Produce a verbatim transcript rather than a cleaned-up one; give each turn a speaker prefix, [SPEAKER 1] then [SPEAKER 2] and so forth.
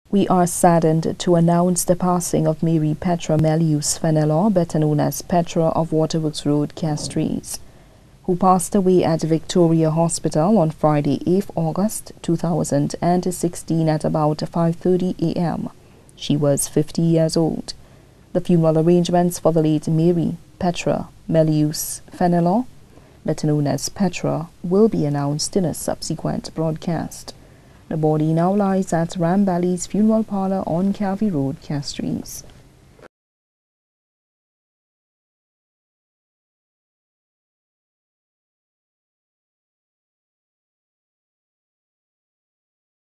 [SPEAKER 1] We are saddened to announce the passing of Mary Petra Melius Fenelon, better known as Petra of Waterworks Road, Castries, who passed away at Victoria Hospital on Friday, eighth August two thousand sixteen at about five thirty a m She was fifty years old. The funeral arrangements for the late Mary Petra Melius Fenelon, better known as Petra, will be announced in a subsequent broadcast. The body now lies at Ram Valley's funeral parlor on Calvi Road, Castries.